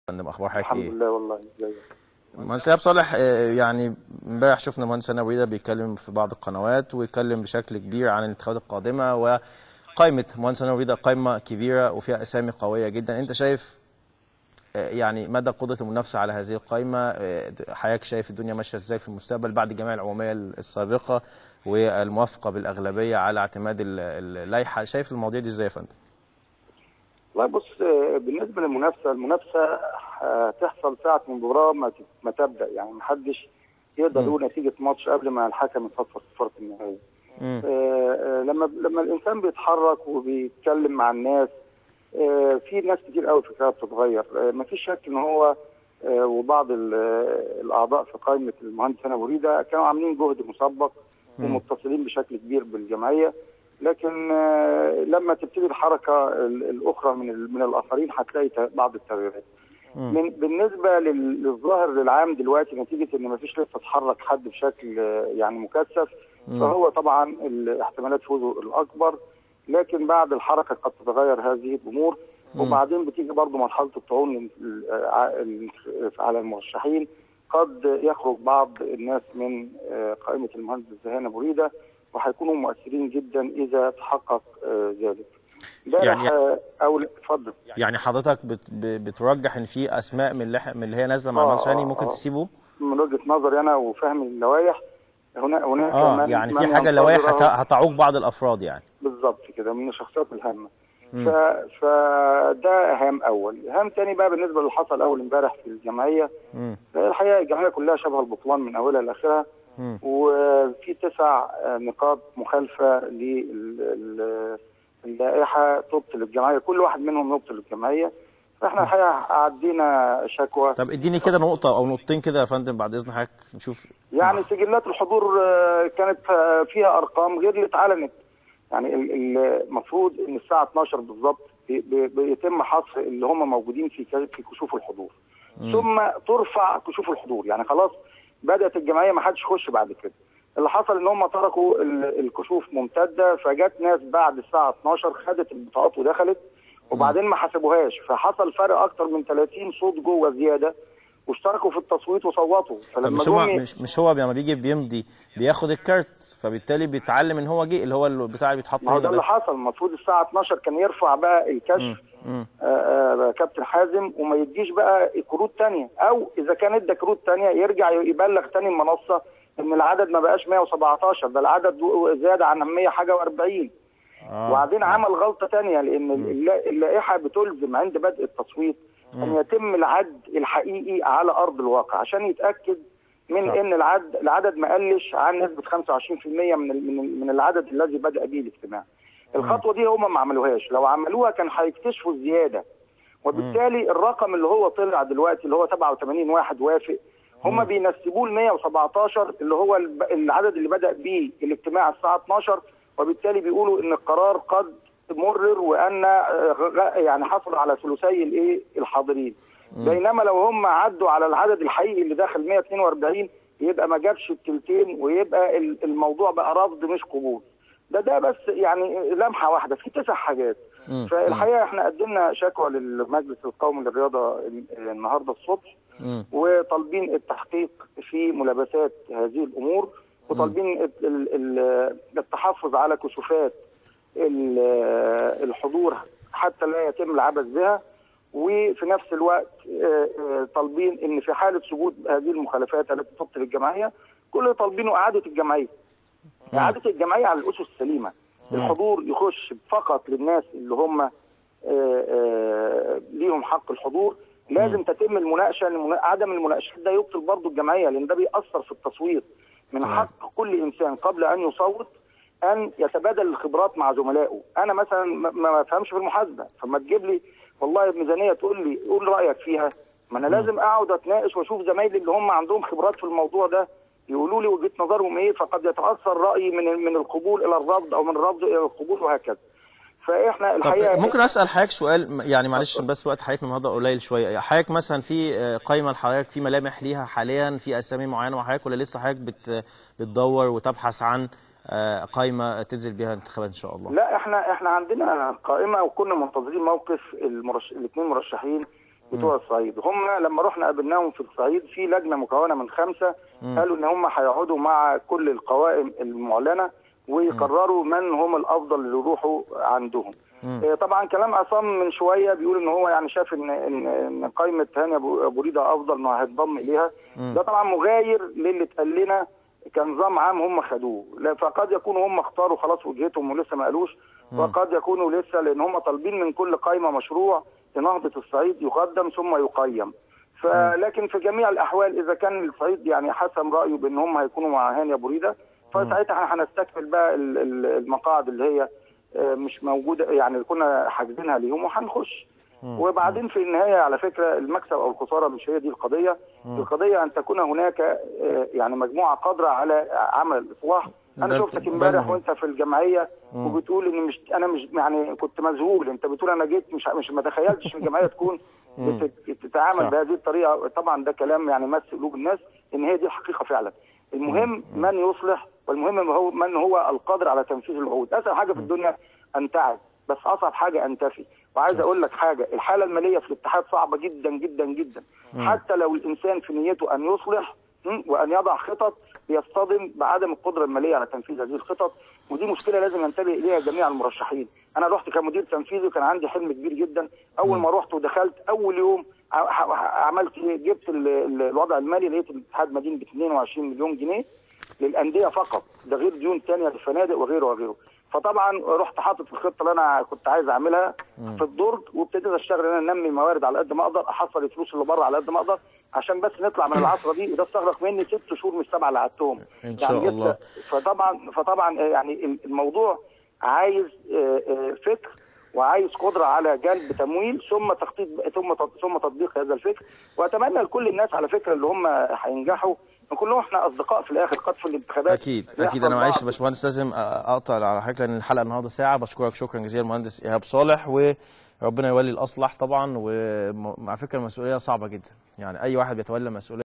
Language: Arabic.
فندم، اخبار حضرتك الحمد ايه؟ لله والله. ازيك؟ مهندس ايهاب صالح، يعني امبارح شفنا مهندس هاني أبو ريدة بيتكلم في بعض القنوات ويتكلم بشكل كبير عن الانتخابات القادمه، وقائمه مهندس هاني أبو ريدة قائمه كبيره وفيها اسامي قويه جدا. انت شايف يعني مدى قدره المنافسه على هذه القائمه؟ حضرتك شايف الدنيا ماشيه ازاي في المستقبل بعد الجمعيه العموميه السابقه والموافقه بالاغلبيه على اعتماد اللائحه؟ شايف المواضيع دي ازاي يا فندم؟ والله بص، بالنسبه للمنافسه، المنافسه هتحصل ساعه من المباراه ما تبدا، يعني محدش يقدر يقول نتيجه ماتش قبل ما الحكم يصفر صفاره النهائيه. لما الانسان بيتحرك وبيتكلم مع الناس، في ناس كتير قوي فكرها بتتغير. ما فيش شك ان هو وبعض الاعضاء في قائمه المهندس هاني أبو ريدة كانوا عاملين جهد مسبق ومتصلين بشكل كبير بالجمعيه، لكن لما تبتدي الحركه الاخرى من الاخرين هتلاقي بعض التغييرات. بالنسبه للظاهر العام دلوقتي، نتيجه ان ما فيش لسه اتحرك حد بشكل يعني مكثف، فهو طبعا احتمالات فوزه الاكبر، لكن بعد الحركه قد تتغير هذه الامور. وبعدين بتيجي برضه مرحله الطعون على المرشحين، قد يخرج بعض الناس من قائمه المهندس هاني أبو ريدة وهيكونوا مؤثرين جدا اذا تحقق ذلك. يعني او اتفضل. يعني حضرتك بترجح ان في اسماء من اللي هي نازله مع مهندس هاني ممكن تسيبه؟ من وجهه نظري انا وفهم اللوائح، هناك يعني في حاجه اللوائح هتعوق بعض الافراد يعني. بالظبط كده، من الشخصيات الهامه. فده اهم اول. اهم تاني بقى بالنسبه للي حصل اول امبارح في الجمعيه، الحقيقه الجمعيه كلها شبه البطلان من اولها لاخرها، وفي 9 نقاط مخالفه للائحه تبطل الجمعيه، كل واحد منهم يبطل الجمعيه. فاحنا الحقيقه عدينا شكوى. طب اديني كده نقطه او نقطتين كده يا فندم بعد اذن حضرتك نشوف. يعني سجلات الحضور كانت فيها ارقام غير اللي اتعلنت. يعني المفروض ان الساعه 12 بالظبط بيتم حصر اللي هم موجودين في كشوف الحضور، ثم ترفع كشوف الحضور. يعني خلاص بدات الجمعيه ما حدش يخش بعد كده. اللي حصل ان هم تركوا الكشوف ممتده، فجت ناس بعد الساعه 12 خدت البطاقات ودخلت، وبعدين ما حسبوهاش، فحصل فرق اكتر من 30 صوت جوه زياده، واشتركوا في التصويت وصوتوا. فلما مش هو لما بيجي بيمضي بياخد الكارت، فبالتالي بيتعلم ان هو جه، اللي هو البتاع اللي بيتحط هنا. ده اللي حصل. المفروض الساعه 12 كان يرفع بقى الكشف كابتن حازم، وما يديش بقى كروت ثانيه، او اذا كان ادى كروت ثانيه يرجع يبلغ ثاني المنصه ان العدد ما بقاش 117، ده العدد زياده عن 100 حاجه و40. وبعدين عمل غلطه ثانيه، لان اللائحه بتلزم عند بدء التصويت ان يتم العد الحقيقي على ارض الواقع، عشان يتاكد من ان العدد ما قلش عن نسبه 25% من العدد الذي بدا به الاجتماع. الخطوه دي هم ما عملوهاش، لو عملوها كان هيكتشفوا الزياده، وبالتالي الرقم اللي هو طلع دلوقتي اللي هو 87 واحد وافق، هم بينسبوه ل 117 اللي هو العدد اللي بدا به الاجتماع الساعه 12، وبالتالي بيقولوا ان القرار قد مرر وان يعني حصل على ثلثي الحاضرين. بينما لو هم عدوا على العدد الحقيقي اللي داخل 142 يبقى ما جابش التلتين، ويبقى الموضوع بقى رفض مش قبول. ده بس يعني لمحه واحده في 9 حاجات. فالحقيقه احنا قدمنا شكوى للمجلس القومي للرياضه النهارده الصبح، وطالبين التحقيق في ملابسات هذه الامور، وطالبين التحفظ على كشوفات الحضور حتى لا يتم العبث بها، وفي نفس الوقت طالبين ان في حاله ثبوت هذه المخالفات التي تبطل الجمعيه كل طالبينه اعاده الجمعيه. اعاده الجمعيه على الاسس السليمه. الحضور يخش فقط للناس اللي هم ليهم حق الحضور. لازم تتم المناقشه، عدم المناقشات ده يبطل برضه الجمعيه، لان ده بيأثر في التصويت. من حق كل انسان قبل ان يصوت ان يتبادل الخبرات مع زملائه. انا مثلا ما بفهمش في المحاسبه، فما تجيب لي والله ميزانيه تقول لي قول رايك فيها، ما انا لازم اقعد اتناقش واشوف زمايلي اللي هم عندهم خبرات في الموضوع ده يقولوا لي وجهه نظرهم ايه، فقد يتاثر رايي من القبول الى الرفض او من الرفض الى القبول وهكذا. فاحنا الحقيقه ممكن اسال حضرتك سؤال؟ يعني معلش بس وقت حضرتك النهارده قليل شويه. حضرتك مثلا في قائمه لحضرتك في ملامح ليها حاليا، في اسامي معينه مع حضرتك، ولا لسه حضرتك بتدور وتبحث عن قائمه تنزل بها انتخابات ان شاء الله؟ لا، احنا عندنا قائمه وكنا منتظرين موقف الاثنين مرشحين بتوع الصعيد. هم لما رحنا قابلناهم في الصعيد في لجنه مكونه من 5 قالوا ان هم هيقعدوا مع كل القوائم المعلنه ويقرروا من هم الافضل اللي يروحوا عندهم. طبعا كلام عصام من شويه بيقول ان هو يعني شاف ان قائمه هاني ابو ريده افضل انه هيتضم اليها. ده طبعا مغاير للي اتقال لنا كنظام عام هم خدوه، فقد يكونوا هم اختاروا خلاص وجهتهم ولسه ما قالوش، وقد يكونوا لسه لان هم طالبين من كل قائمه مشروع لنهضه الصعيد يقدم ثم يقيم. فلكن في جميع الاحوال اذا كان الصعيد يعني حسم رايه بان هم هيكونوا مع هاني ابو ريده، فساعتها احنا هنستكمل بقى المقاعد اللي هي مش موجوده يعني كنا حاجزينها ليهم وهنخش. وبعدين في النهايه على فكره المكسب او الخساره مش هي دي القضيه، القضيه ان تكون هناك يعني مجموعه قادره على عمل الاصلاح. انا شفتك امبارح وانت في الجمعيه وبتقول ان انا مش يعني كنت مذهول، انت بتقول انا جيت مش ما تخيلتش ان الجمعيه تكون بتتعامل بهذه الطريقه. طبعا ده كلام يعني مس قلوب الناس ان هي دي الحقيقه فعلا. المهم من يصلح، والمهم هو من هو القادر على تنفيذ الوعود. اسهل حاجه في الدنيا ان تعد، بس اصعب حاجه ان تفي. وعايز اقول لك حاجه، الحاله الماليه في الاتحاد صعبه جدا جدا جدا. حتى لو الانسان في نيته ان يصلح وان يضع خطط بيصطدم بعدم القدره الماليه على تنفيذ هذه الخطط، ودي مشكله لازم ينتبه اليها جميع المرشحين. انا رحت كمدير تنفيذي وكان عندي حلم كبير جدا. اول ما رحت ودخلت اول يوم عملت جبت الوضع المالي، لقيت الاتحاد مدين ب 22 مليون جنيه للانديه فقط، ده غير ديون ثانيه للفنادق وغيره وغيره. فطبعا رحت حاطط الخطه اللي انا كنت عايز اعملها في الدرج، وابتديت اشتغل ان انا انمي موارد على قد ما اقدر، احصل الفلوس اللي بره على قد ما اقدر عشان بس نطلع من العصره دي. وده استغرق مني 6 شهور مش 7 اللي قعدتهم ان شاء يعني الله. فطبعا يعني الموضوع عايز فكر وعايز قدره على جلب تمويل ثم تخطيط ثم تطبيق هذا الفكر. واتمنى لكل الناس على فكره اللي هم هينجحوا كلهم احنا اصدقاء في الاخر قد في الانتخابات. اكيد انا معلش يا باشمهندس لازم اقطع على حضرتك لان الحلقه النهارده ساعه. بشكرك شكرا جزيلا المهندس ايهاب صالح، وربنا يولي الاصلح طبعا. ومع فكره المسؤوليه صعبه جدا، يعني اي واحد بيتولى مسؤوليه